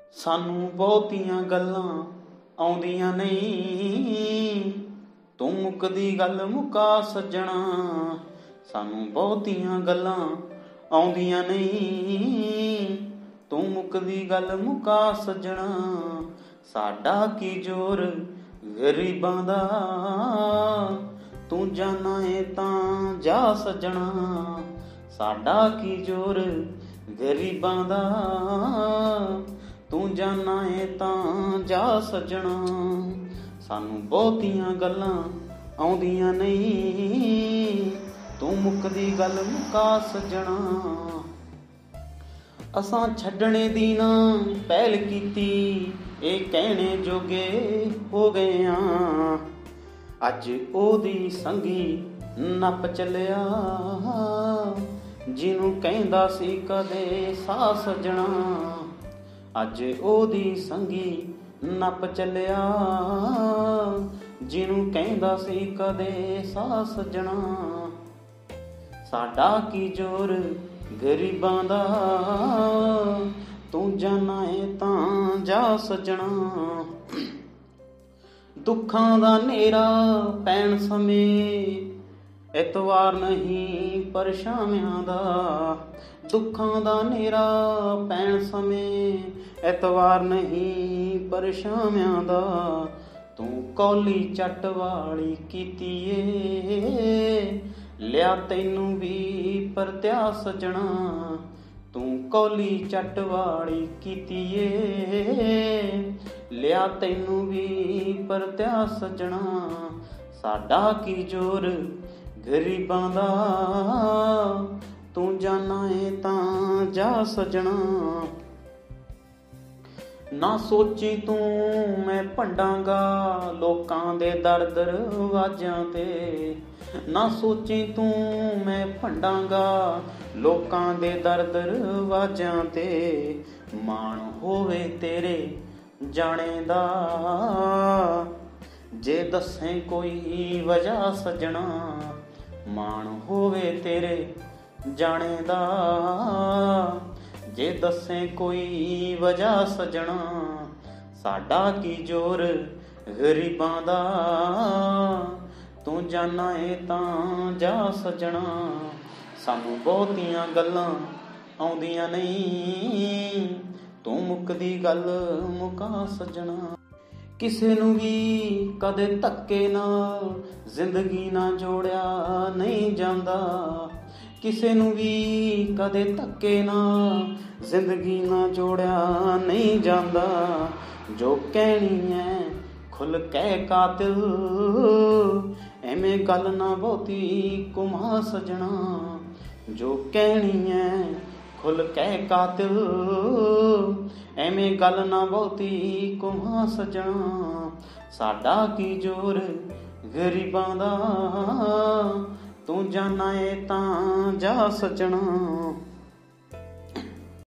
ਸਾਨੂੰ ਬਹੁਤੀਆਂ ਗੱਲਾਂ ਆਉਂਦੀਆਂ ਨਹੀਂ, ਤੂੰ ਮੁੱਕਦੀ ਗੱਲ ਮੁਕਾ ਸੱਜਣਾ। ਸਾਨੂੰ ਬਹੁਤੀਆਂ ਗੱਲਾਂ ਆਉਂਦੀਆਂ ਨਹੀਂ, ਤੂੰ ਮੁੱਕਦੀ ਗੱਲ ਮੁਕਾ ਸੱਜਣਾ। ਸਾਡਾ ਕੀ ਜ਼ੋਰ ਗਰੀਬਾਂ ਦਾ, ਤੂੰ ਜਾਨਾ ਏ ਤਾਂ ਜਾ ਸੱਜਣਾ। ਸਾਡਾ ਕੀ ਜ਼ੋਰ ਗਰੀਬਾਂ ਦਾ, ਤੂੰ ਜਾਨਾ ਏ ਤਾਂ ਜਾ ਸੱਜਣਾ। ਸਾਨੂੰ ਬਹੁਤੀਆਂ ਗੱਲਾਂ ਆਉਂਦੀਆਂ ਨਹੀਂ, ਤੂੰ ਮੁੱਕਦੀ ਗੱਲ ਮੁਕਾ ਸੱਜਣਾ। ਅਸਾਂ ਛੱਡਣੇ ਦੀ ਨਾ ਪਹਿਲ ਕੀਤੀ, ਇਹ ਕਹਿਣੇ ਜੋਗੇ ਹੋ ਗਏ ਆਂ। ਅੱਜ ਉਹਦੀ ਸੰਗੀ ਨੱਪ ਚੱਲਿਆ, ਜਿਹਨੂੰ ਕਹਿੰਦਾ ਸੀ ਕਦੇ ਸਾਹ ਸੱਜਣਾ। ਅੱਜ ਉਹਦੀ ਸੰਗੀ ਨੱਪ ਚੱਲਿਆ, ਜਿਹਨੂੰ ਕਹਿੰਦਾ ਸੀ ਕਦੇ ਸਾਹ ਸੱਜਣਾ। ਸਾਡਾ ਕੀ ਜ਼ੋਰ ਗਰੀਬਾਂ ਦਾ, ਤੂੰ ਜਾਨਾ ਏ ਤਾਂ ਜਾ ਸੱਜਣਾ। ਦੁੱਖਾਂ ਦਾ ਨੇਰਾ ਪੈਣ ਸਮੇਂ ਐਤਵਾਰ ਨਹੀਂ ਪਰਛਾਵਿਆਂ ਦਾ। ਦੁੱਖਾਂ ਦਾ ਨੇਰਾ ਪੈਣ ਸਮੇਂ ਐਤਵਾਰ ਨਹੀਂ ਪਰਛਾਵਿਆਂ ਦਾ। ਤੂੰ ਕੌਲੀ ਚੱਟ ਵਾਲੀ ਕੀਤੀ ਏ, ਲਿਆ ਤੈਨੂੰ ਵੀ ਪਰਤਿਆ ਸੱਜਣਾ। ਤੂੰ ਕੌਲੀ ਚੱਟ ਵਾਲੀ ਕੀਤੀ ਏ, ਲਿਆ ਤੈਨੂੰ ਵੀ ਪਰਤਿਆ ਸੱਜਣਾ। ਸਾਡਾ ਕੀ ਜ਼ੋਰ ਗਰੀਬਾਂ ਦਾ, ਤੂੰ ਜਾਨਾ ਏ ਤਾਂ ਜਾ ਸੱਜਣਾ। ਨਾ ਸੋਚੀ ਤੂੰ ਮੈਂ ਭੰਡਾਂਗਾ ਲੋਕਾਂ ਦੇ ਦਰ ਦਰਵਾਜ਼ਿਆਂ ਤੇ। ਨਾ ਸੋਚੀ ਤੂੰ ਮੈਂ ਭੰਡਾਂਗਾ ਲੋਕਾਂ ਦੇ ਦਰ ਦਰਵਾਜ਼ਿਆਂ ਤੇ। ਮਾਣ ਹੋਵੇ ਤੇਰੇ ਜਾਣੇ ਦਾ, ਜੇ ਦੱਸੇ ਕੋਈ ਵਜ੍ਹਾ ਸੱਜਣਾ। ਮਾਣ ਹੋਵੇ ਤੇਰੇ ਜਾਣੇ ਦਾ, ਜੇ ਦੱਸੇ ਕੋਈ ਵਜ੍ਹਾ ਸੱਜਣਾ। ਸਾਡਾ ਕੀ ਜ਼ੋਰ ਗਰੀਬਾਂ ਦਾ, ਤੂੰ ਜਾਨਾ ਏ ਤਾਂ ਜਾ ਸੱਜਣਾ। ਸਾਨੂੰ ਬਹੁਤੀਆਂ ਗੱਲਾਂ ਆਉਂਦੀਆਂ ਨਹੀਂ, ਤੂੰ ਮੁੱਕਦੀ ਗੱਲ ਮੁਕਾ ਸੱਜਣਾ। ਕਿਸੇ ਨੂੰ ਵੀ ਕਦੇ ਧੱਕੇ ਨਾਲ ਜ਼ਿੰਦਗੀ ਨਾਲ ਜੋੜਿਆ ਨਹੀਂ ਜਾਂਦਾ। ਕਿਸੇ ਨੂੰ ਵੀ ਕਦੇ ਧੱਕੇ ਨਾਲ ਜ਼ਿੰਦਗੀ ਨਾਲ ਜੋੜਿਆ ਨਹੀਂ ਜਾਂਦਾ। ਜੋ ਕਹਿਣੀ ਐ ਖੁੱਲ ਕਹਿ ਕਾਤਿਲ, ਐਵੇਂ ਗੱਲ ਨਾ ਬਹੁਤੀ ਘੁਮਾ ਸੱਜਣਾ। ਜੋ ਕਹਿਣੀ ਐ ਖੁੱਲ ਕਹਿ ਕਾਤਿਲ, ਐਵੇਂ ਗੱਲ ਨਾ ਬਹੁਤੀ ਘੁਮਾ ਸੱਜਣਾ। ਸਾਡਾ ਕੀ ਜ਼ੋਰ ਗਰੀਬਾਂ ਦਾ, ਤੂੰ ਜਾਨਾ ਏ ਤਾਂ ਜਾ ਸੱਜਣਾ।